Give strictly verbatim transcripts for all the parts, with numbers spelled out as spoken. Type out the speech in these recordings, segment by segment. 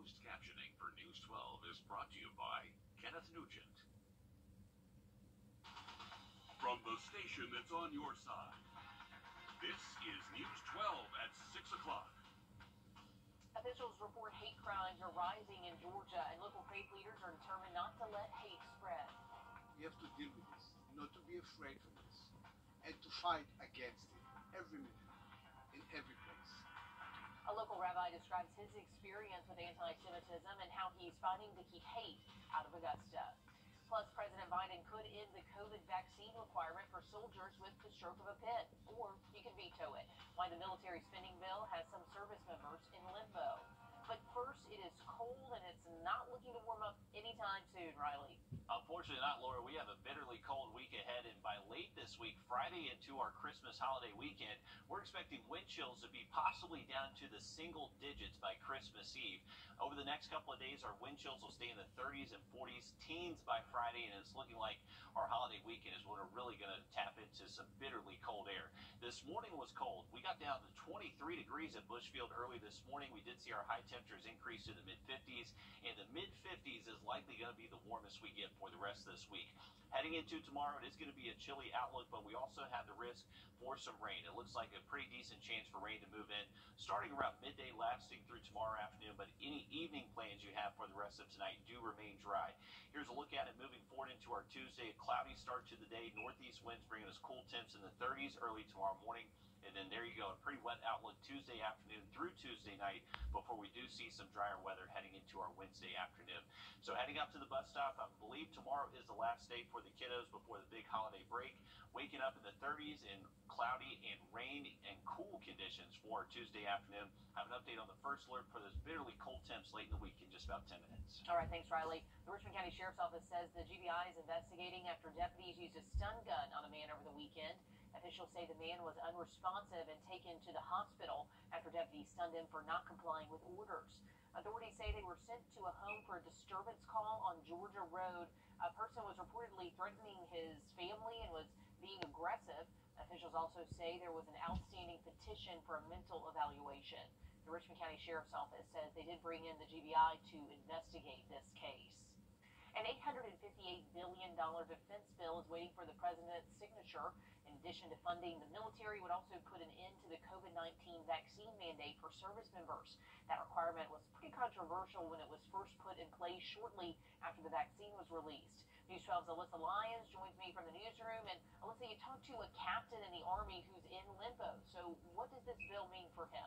Closed captioning for News twelve is brought to you by Kenneth Nugent. From the station that's on your side, this is News twelve at six o'clock. Officials report hate crimes are rising in Georgia, and local faith leaders are determined not to let hate spread. We have to deal with this, not to be afraid of this, and to fight against it every minute, in every place. A local rabbi describes his experience with anti-Semitism and how he's fighting to keep hate out of Augusta. Plus, President Biden could end the COVID vaccine requirement for soldiers with the stroke of a pen, or he can veto it. Why the military spending bill has some service members in limbo. But first, it is cold, and it's not looking to warm up anytime soon, Riley. Unfortunately not, Laura. We have a bitterly cold week ahead, and by late this week, Friday into our Christmas holiday weekend, we're expecting wind chills to be possibly down to the single digits by Christmas Eve. Over the next couple of days, our wind chills will stay in the thirties and forties, teens by Friday, and it's looking like our holiday weekend is when we're really going to tap into some bitterly cold air. This morning was cold. We got down to twenty-three degrees at Bushfield early this morning. We did see our high temperatures increase to the mid fifties, and the mid fifties is likely going to be the warmest we get for the rest of this week. Heading into tomorrow, it is going to be a chilly outlook, but we also have the risk for some rain. It looks like a pretty decent chance for rain to move in, starting around midday, lasting through tomorrow afternoon, but any evening plans you have for the rest of tonight do remain dry. Here's a look at it moving forward into our Tuesday. A cloudy start to the day. Northeast winds bringing us cool temps in the thirties early tomorrow morning. And then there you go, a pretty wet outlook Tuesday afternoon through Tuesday night before we do see some drier weather heading into our Wednesday afternoon. So heading up to the bus stop, I believe tomorrow is the last day for the kiddos before the big holiday break. Waking up in the thirties in cloudy and rain and cool conditions for Tuesday afternoon. I have an update on the first alert for those bitterly cold temps late in the week in just about ten minutes. All right, thanks, Riley. The Richmond County Sheriff's Office says the G B I is investigating after deputies used a stun gun on a man over the weekend. Officials say the man was unresponsive and taken to the hospital after deputies stunned him for not complying with orders. Authorities say they were sent to a home for a disturbance call on Georgia Road. A person was reportedly threatening his family and was being aggressive. Officials also say there was an outstanding petition for a mental evaluation. The Richmond County Sheriff's Office says they did bring in the G B I to investigate this case. An eight hundred fifty-eight billion dollars defense bill is waiting for the president's signature. In addition to funding the military, would also put an end to the COVID nineteen vaccine mandate for service members. That requirement was pretty controversial when it was first put in place shortly after the vaccine was released. News twelve's Alyssa Lyons joins me from the newsroom. And Alyssa, you talked to a captain in the Army who's in limbo. So what does this bill mean for him?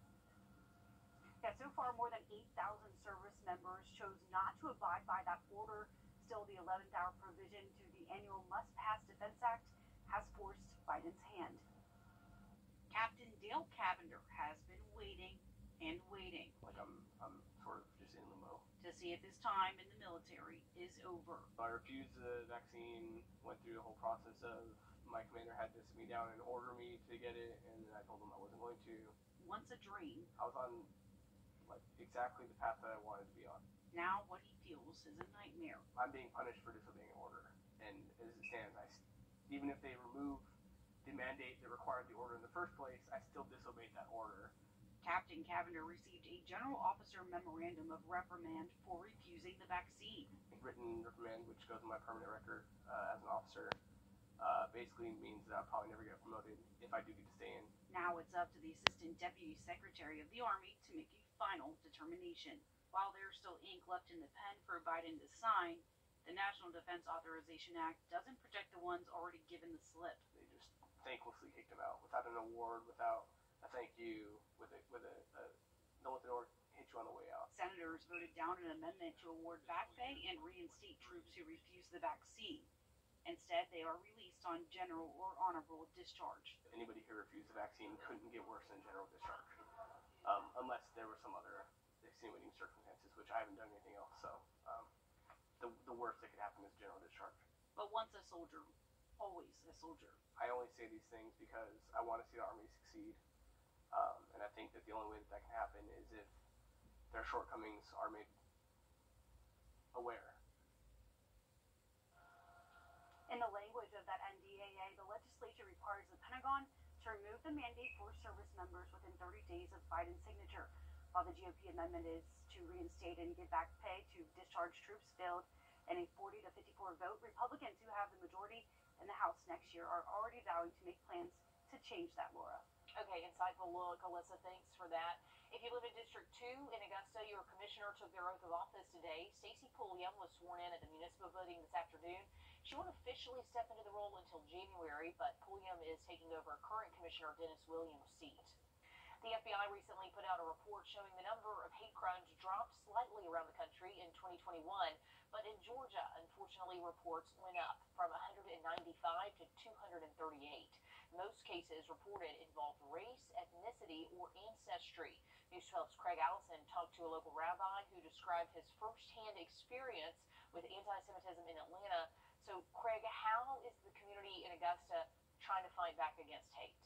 Yeah, so far more than eight thousand service members chose not to abide by that order. Still, the eleventh hour provision to the annual Must-Pass Defense Act has forced Biden's hand. Captain Dale Cavender has been waiting and waiting. Like I'm, I'm sort of just in limbo. To see if his time in the military is over. I refused the vaccine, went through the whole process of my commander had to sit me down and order me to get it, and then I told him I wasn't going to. Once a dream. I was on like exactly the path that I wanted to be on. Now what he feels is a nightmare. I'm being punished for disobeying an order, and as it stands, I, even if they remove the mandate that required the order in the first place, I still disobeyed that order. Captain Cavender received a general officer memorandum of reprimand for refusing the vaccine. Written reprimand, which goes on my permanent record uh, as an officer, uh, basically means that I'll probably never get promoted if I do get to stay in. Now it's up to the Assistant Deputy Secretary of the Army to make a final determination. While there's still ink left in the pen for Biden to sign, the National Defense Authorization Act doesn't protect the ones already given the slip. They just thanklessly kicked him out without an award, without a thank you, with a, with a, a don't let the door hit you on the way out. Senators voted down an amendment to award back pay and reinstate troops who refuse the vaccine. Instead, they are released on general or honorable discharge. Anybody who refused the vaccine couldn't get worse than general discharge, um, unless there were some other extenuating circumstances, which I haven't done anything else. So um, the, the worst that could happen is general discharge. But once a soldier, always a soldier. I only say these things because I want to see the Army succeed. Um, and I think that the only way that that can happen is if their shortcomings are made aware. In the language of that N D A A, the legislature requires the Pentagon to remove the mandate for service members within thirty days of Biden's signature. while the G O P amendment is to reinstate and give back pay to discharged troops failed in a forty to fifty-four vote. Republicans, who have the majority in the House next year, are already vowing to make plans to change that, Laura. Okay, insightful look, Alyssa. Thanks for that. If you live in District two in Augusta, your commissioner took their oath of office today. Stacey Pulliam was sworn in at the municipal building this afternoon. She won't officially step into the role until January, but Pulliam is taking over current Commissioner Dennis Williams' seat. The F B I recently put out a report showing the number of hate crimes dropped slightly around the country in twenty twenty-one, but in Georgia, unfortunately, reports went up from one hundred ninety-five to two hundred thirty-eight. Most cases reported involved race, ethnicity, or ancestry. News twelve's Craig Allison talked to a local rabbi who described his firsthand experience with anti-Semitism in Atlanta. So, Craig, how is the community in Augusta trying to fight back against hate?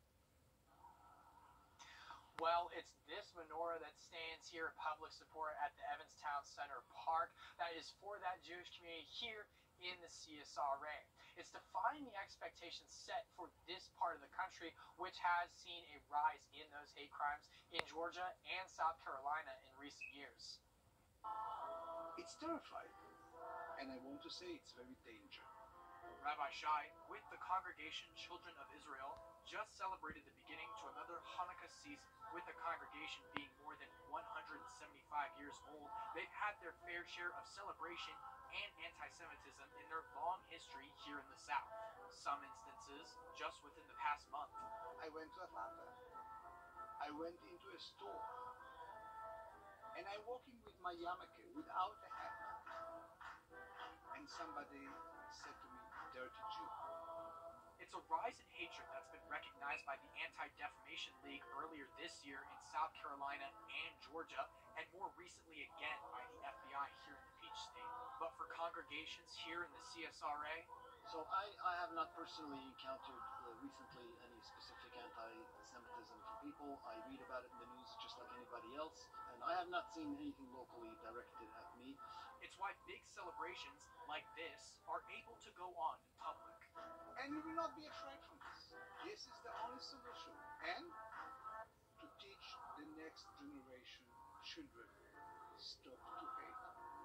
Well, it's this menorah that stands here in public support at the Evanstown Center Park that is for that Jewish community here in the C S R A. It's defying the expectations set for this part of the country, which has seen a rise in those hate crimes in Georgia and South Carolina in recent years. It's terrifying, and I want to say it's very dangerous. Rabbi Shai, with the congregation Children of Israel, just celebrated the beginning to another Hanukkah season. With the congregation being more than one hundred seventy-five years old, they've had their fair share of celebration and anti-Semitism in their long history here in the South. Some instances just within the past month. I went to Atlanta. I went into a store, and I'm walking with my yarmulke without a hat, and somebody said to me, "Dirty Jew." It's a rise in hatred that's been recognized by the Anti-Defamation League earlier this year in South Carolina and Georgia, and more recently again by the F B I here in the Peach State. But for congregations here in the C S R A, so I, I have not personally encountered uh, recently any specific anti-Semitism from people. I read about it in the news just like anybody else, and I have not seen anything locally directed at me. It's why big celebrations like this are able to go on in public. And we will not be afraid from this. This is the only solution. And to teach the next generation, children, stop to hate.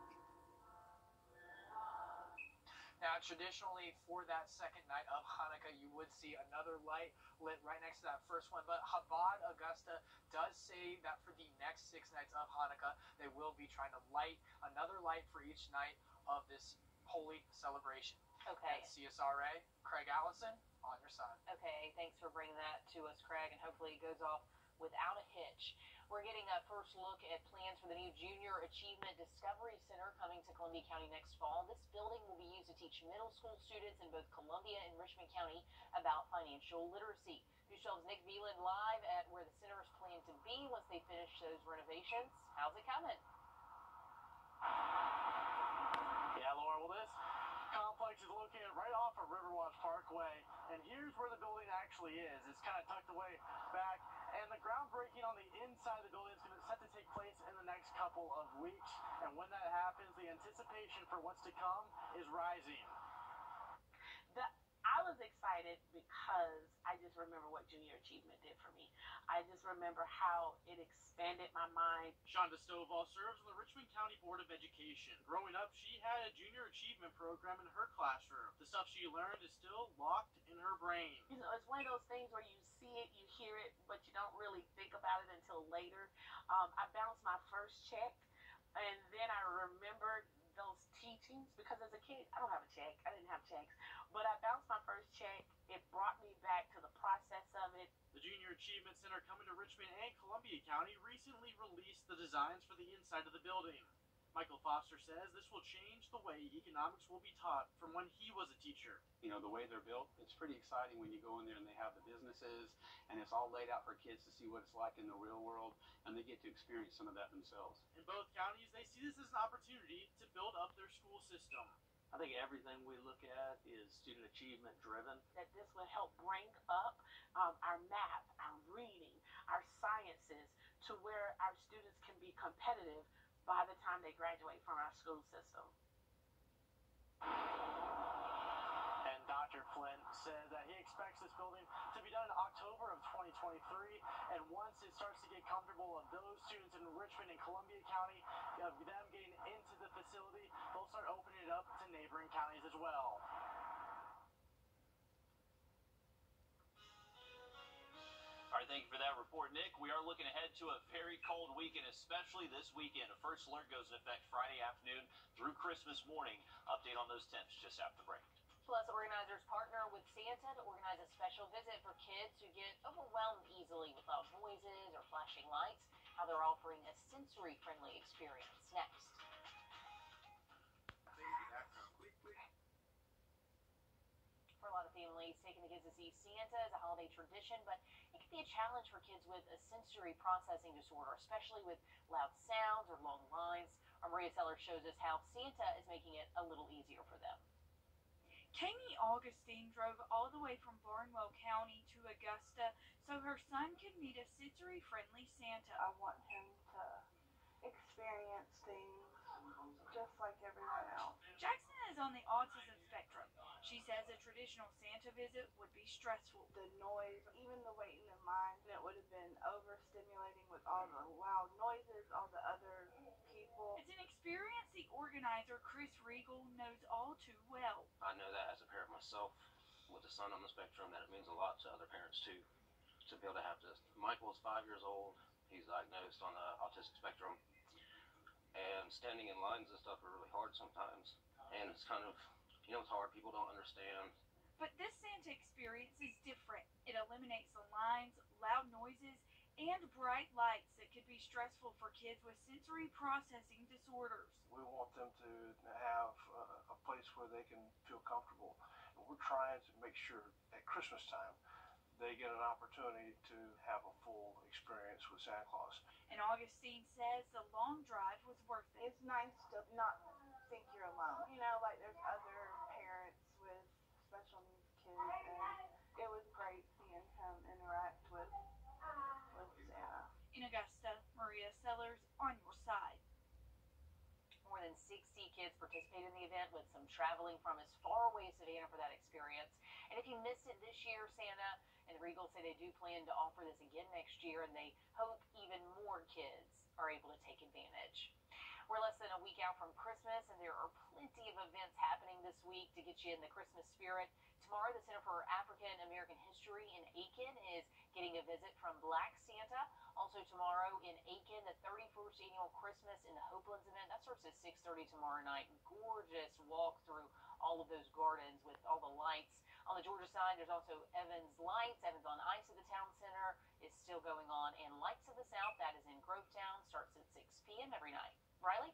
Now, traditionally, for that second night of Hanukkah, you would see another light lit right next to that first one. But Chabad Augusta does say that for the next six nights of Hanukkah, they will be trying to light another light for each night of this holy celebration. Okay. At C S R A, Craig Allison, on your side. Okay, thanks for bringing that to us, Craig, and hopefully it goes off without a hitch. We're getting a first look at plans for the new Junior Achievement Discovery Center coming to Columbia County next fall. This building will be used to teach middle school students in both Columbia and Richmond County about financial literacy. News twelve's Nick Veland live at where the center is planned to be once they finish those renovations. How's it coming? Yeah, Laura, well, this complex is located right off of Riverwatch Parkway, and here's where the building actually is. It's kind of tucked away back, and the groundbreaking on the inside of the building is going to set to take place in the next couple of weeks, and when that happens, the anticipation for what's to come is rising. The, I was excited because I just remember what Junior Achievement did for me. I just remember how it expanded my mind. Shonda Stovall serves on the Richmond County Board of Education. Growing up, she had a Junior Achievement program in her classroom. The stuff she learned is still locked in her brain. You know, it's one of those things where you see it, you hear it, but you don't really think about it until later. Um, I bounced my first check, and then I remembered those teachings, because as a kid, I don't have a check. I didn't have checks. But I bounced my first check. It brought me back to the process of it. The Junior Achievement Center coming to Richmond and Columbia County recently released the designs for the inside of the building. Michael Foster says this will change the way economics will be taught from when he was a teacher. You know, the way they're built, it's pretty exciting when you go in there and they have the businesses and it's all laid out for kids to see what it's like in the real world, and they get to experience some of that themselves. In both counties, they see this as an opportunity to build up their school system. I think everything we look at is student achievement driven. That this will help bring up um, our math, our reading, our sciences to where our students can be competitive by the time they graduate from our school system. And Doctor Flint says that he expects this building to be done in October of twenty twenty-three, and once it starts to get comfortable of those students in Richmond and Columbia County, of them getting into the facility, they'll start opening it up to neighboring counties as well. All right, thank you for that report, Nick. We are looking ahead to a very cold weekend, especially this weekend. A first alert goes into effect Friday afternoon through Christmas morning. Update on those temps just after the break. Plus, organizers partner with Santa to organize a special visit for kids who get overwhelmed easily with loud noises or flashing lights. How they're offering a sensory-friendly experience. Next. For a lot of families, taking the kids to see Santa is a holiday tradition, but it can be a challenge for kids with a sensory processing disorder, especially with loud sounds or long lines. Our Maria Sellers shows us how Santa is making it a little easier for them. Kami Augustine drove all the way from Barnwell County to Augusta so her son could meet a sensory-friendly Santa. I want him to experience things just like everyone else. Jackson is on the autism spectrum. She says a traditional Santa visit would be stressful. The noise, even the waiting in line, it would have been overstimulating with all the loud noises, all the other people. It's an experience the organizer, Chris Regal, knows all too well. I know that as a parent myself, with a son on the spectrum, that it means a lot to other parents too, to be able to have this. Michael's five years old. He's diagnosed on the autistic spectrum, and standing in lines and stuff are really hard sometimes. And it's kind of, you know, it's hard. People don't understand. But this Santa experience is different. It eliminates the lines, loud noises, and bright lights that could be stressful for kids with sensory processing disorders. We want them to have uh, a place where they can feel comfortable. And we're trying to make sure at Christmas time they get an opportunity to have a full experience with Santa Claus. And Augustine says the long drive was worth it. It's nice to not think you're alone. You know, like there's other parents with special needs kids, and it was great seeing him interact with, with Santa. In Augusta, Maria Sellers on your side. More than sixty kids participated in the event, with some traveling from as far away as Savannah for that experience. And if you missed it this year, Santa and the Regals say they do plan to offer this again next year, and they hope even more kids are able to take advantage. We're less than a week out from Christmas, and there are plenty of events happening this week to get you in the Christmas spirit. Tomorrow, the Center for African American History in Aiken is getting a visit from Black Santa. Also tomorrow in Aiken, the thirty-first Annual Christmas in the Hopelands event. That starts at six thirty tomorrow night. Gorgeous walk through all of those gardens with all the lights. On the Georgia side, there's also Evans Lights. Evans on Ice at the Town Center is still going on. And Lights of the South, that is in Grovetown, starts at six p.m. every night. Riley?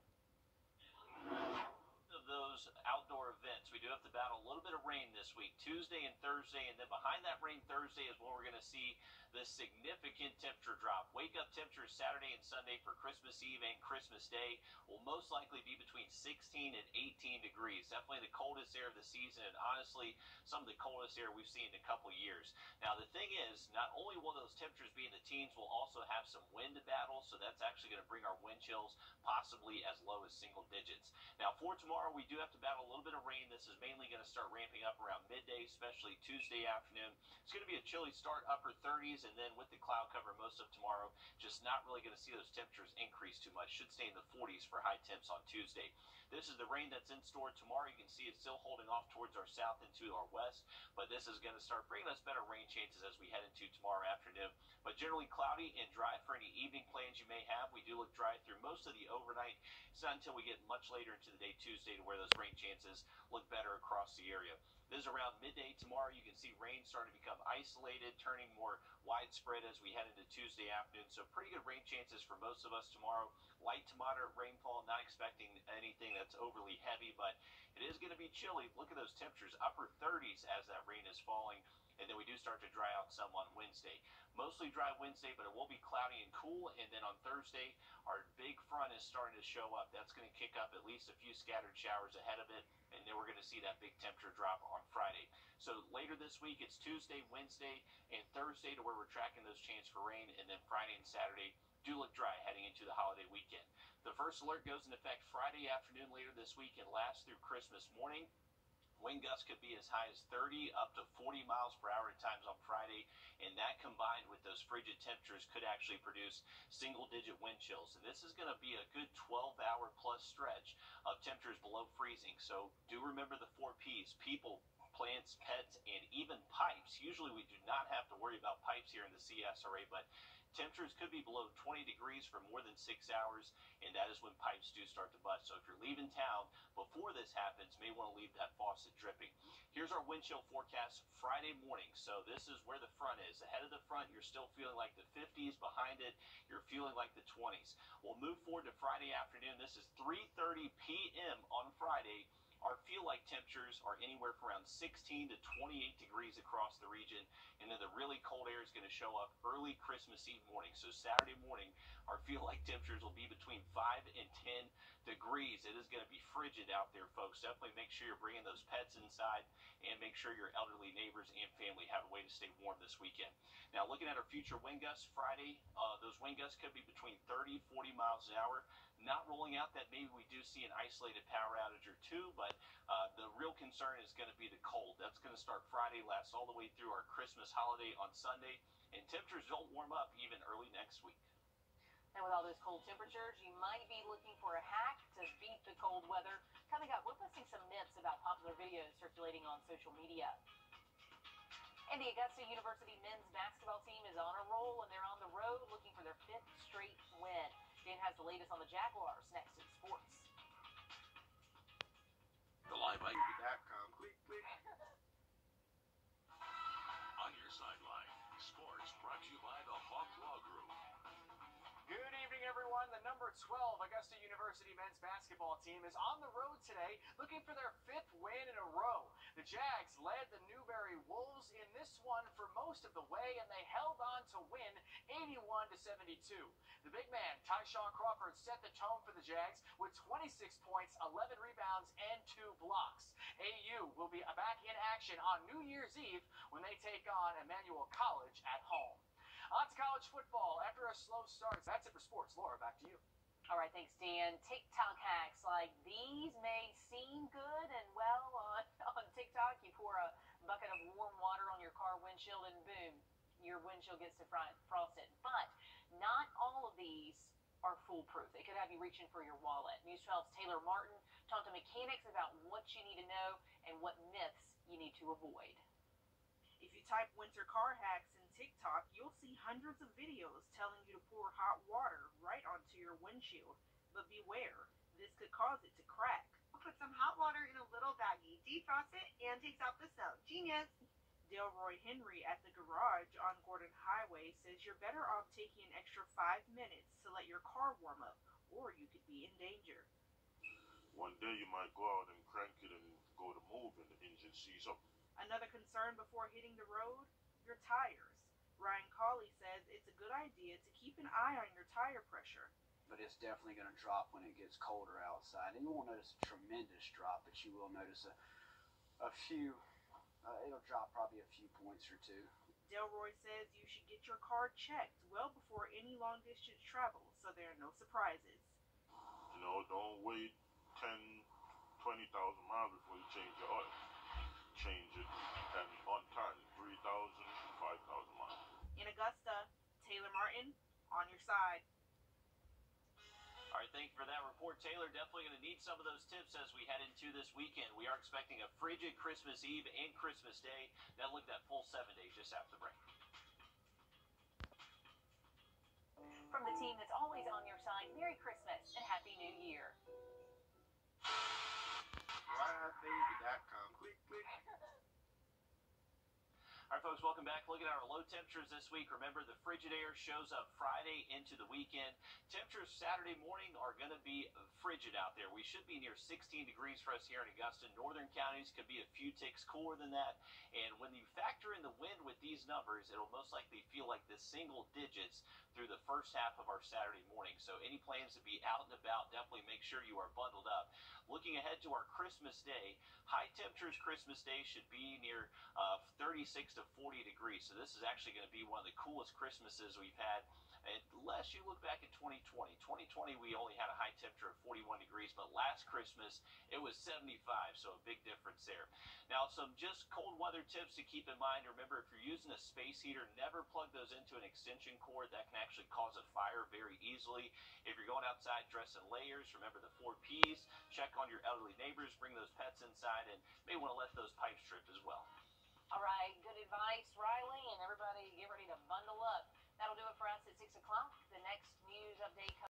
Of those outdoor events, we do have to battle a little bit of rain this week, Tuesday and Thursday, and then behind that rain Thursday is when we're going to see the significant temperature drop. Wake up temperatures Saturday and Sunday for Christmas Eve and Christmas Day will most likely be between sixteen and eighteen degrees. Definitely the coldest air of the season, and honestly, some of the coldest air we've seen in a couple years. Now, the thing is, not only will those temperatures be in the teens, we'll also have some wind to battle, so that's actually going to bring our wind chills possibly as low as single digits. Now, for tomorrow, we do have to battle a little bit of rain. This is mainly going to start ramping up around midday, especially Tuesday afternoon. It's going to be a chilly start, upper thirties, and then with the cloud cover most of tomorrow, just not really going to see those temperatures increase too much. Should stay in the forties for high temps on Tuesday. This is the rain that's in store tomorrow. You can see it's still holding off towards our south and to our west, but this is going to start bringing us better rain chances as we head into tomorrow afternoon. But generally cloudy and dry for any evening plans you may have. We do look dry through most of the overnight. It's not until we get much later into the day Tuesday to where those rain chances look better across the area. This is around midday tomorrow. You can see rain starting to become isolated, turning more widespread as we head into Tuesday afternoon. So pretty good rain chances for most of us tomorrow. Light to moderate rainfall, not expecting anything that's overly heavy, but it is going to be chilly. Look at those temperatures, upper thirties as that rain is falling. And then we do start to dry out some on Wednesday. Mostly dry Wednesday, but it will be cloudy and cool. And then on Thursday, our big front is starting to show up. That's going to kick up at least a few scattered showers ahead of it. And then we're going to see that big temperature drop on Friday. So later this week, it's Tuesday, Wednesday, and Thursday to where we're tracking those chances for rain. And then Friday and Saturday do look dry heading into the holiday weekend. The first alert goes into effect Friday afternoon later this week and lasts through Christmas morning. Wind gusts could be as high as thirty up to forty miles per hour at times on Friday, and that combined with those frigid temperatures could actually produce single-digit wind chills. And this is going to be a good twelve-hour plus stretch of temperatures below freezing. So do remember the four P's: people, plants, pets, and even pipes. Usually we do not have to worry about pipes here in the C S R A, but temperatures could be below twenty degrees for more than six hours, and that is when pipes do start to bust. So if you're leaving town before this happens, you may want to leave that faucet dripping. Here's our wind chill forecast Friday morning. So this is where the front is. Ahead of the front, you're still feeling like the fifties. Behind it, you're feeling like the twenties. We'll move forward to Friday afternoon. This is three thirty p m on Friday. Our feel-like temperatures are anywhere from around sixteen to twenty-eight degrees across the region, and then the really cold air is going to show up early Christmas Eve morning. So Saturday morning, our feel-like temperatures will be between five and ten degrees. It is going to be frigid out there, folks. Definitely make sure you're bringing those pets inside, and make sure your elderly neighbors and family have a way to stay warm this weekend. Now, looking at our future wind gusts Friday, uh, those wind gusts could be between thirty, forty miles an hour. Not ruling out that maybe we do see an isolated power outage or two, but uh, the real concern is going to be the cold. That's going to start Friday, last all the way through our Christmas holiday on Sunday, and temperatures don't warm up even early next week. And with all those cold temperatures, you might be looking for a hack to beat the cold weather. Coming up, we're busting some myths about popular videos circulating on social media. And the Augusta University men's basketball team is on a roll, and they're on the road looking for their fifth straight win. Dan has the latest on the Jaguars next in sports. The live dot com. Click, click. On your sideline, sports brought to you by the Hawk Law Group. Good evening, everyone. The number twelve Augusta University men's basketball team is on the road today looking for their fifth win in a row. The Jags led the Newberry Wolves in this one for most of the way, and they held on to win eighty-one to seventy-two. The big man, Tyshawn Crawford, set the tone for the Jags with twenty-six points, eleven rebounds, and two blocks. A U will be back in action on New Year's Eve when they take on Emmanuel College at home. On to college football. After a slow start, that's it for sports. Laura, back to you. All right, thanks, Dan. TikTok hacks like these may seem good, and well, on, on TikTok, you pour a bucket of warm water on your car windshield, and boom, your windshield gets to frosted. But not all of these are foolproof. They could have you reaching for your wallet. News twelve's Taylor Martin talked to mechanics about what you need to know and what myths you need to avoid. If you type winter car hacks in TikTok, you'll see hundreds of videos telling you to pour hot water right onto your windshield. But beware, this could cause it to crack. Put some hot water in a little baggie, defrost it, and takes out the snow. Genius! Delroy Henry at the garage on Gordon Highway says you're better off taking an extra five minutes to let your car warm up, or you could be in danger. One day you might go out and crank it and go to move and the engine sees up. Another concern before hitting the road? Your tires. Ryan Cawley says it's a good idea to keep an eye on your tire pressure. But it's definitely going to drop when it gets colder outside. And you won't notice a tremendous drop, but you will notice a, a few, uh, it'll drop probably a few points or two. Delroy says you should get your car checked well before any long distance travel so there are no surprises. You know, don't wait ten, twenty thousand miles before you change your oil. Change it and on time, three thousand, five thousand miles. In Augusta, Taylor Martin, on your side. All right, thank you for that report, Taylor. Definitely going to need some of those tips as we head into this weekend. We are expecting a frigid Christmas Eve and Christmas Day. Then look at that full seven days just after the break. From the team that's always on your side, Merry Christmas and Happy New Year. live baby dot com. Click, click. All right, folks, welcome back. Looking at our low temperatures this week. Remember, the frigid air shows up Friday into the weekend. Temperatures Saturday morning are going to be frigid out there. We should be near sixteen degrees for us here in Augusta. Northern counties could be a few ticks cooler than that. And when you factor in the wind with these numbers, it'll most likely feel like the single digits through the first half of our Saturday morning. So any plans to be out and about, definitely make sure you are bundled up. Looking ahead to our Christmas Day, high temperatures Christmas Day should be near uh, thirty-six to forty degrees. So this is actually going to be one of the coolest Christmases we've had. Unless you look back at twenty twenty. twenty twenty, we only had a high temperature of forty-one degrees, but last Christmas, it was seventy-five, so a big difference there. Now, some just cold weather tips to keep in mind. Remember, if you're using a space heater, never plug those into an extension cord. That can actually cause a fire very easily. If you're going outside, dress in layers. Remember the four P's. Check on your elderly neighbors. Bring those pets inside, and may want to let those pipes drip as well. All right, good advice, Riley, and everybody get ready to bundle up. That'll do it for us at six o'clock. The next news update comes